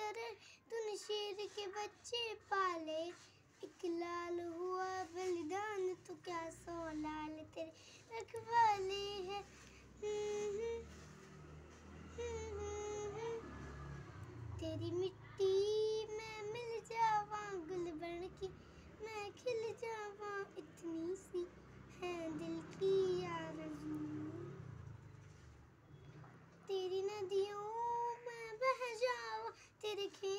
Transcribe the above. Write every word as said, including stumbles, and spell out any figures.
तरह तूने शेर के बच्चे पाले, एक लाल हुआ बलिदान तो क्या सौ लाल तेरे रखवाले हैं। तेरी मिट्टी में मिल जावा, गुल बन के मैं खिल जावा, इतनी सी है दिल की आरज़ू। तेरी नदियों में बह जावा, तेरे खेत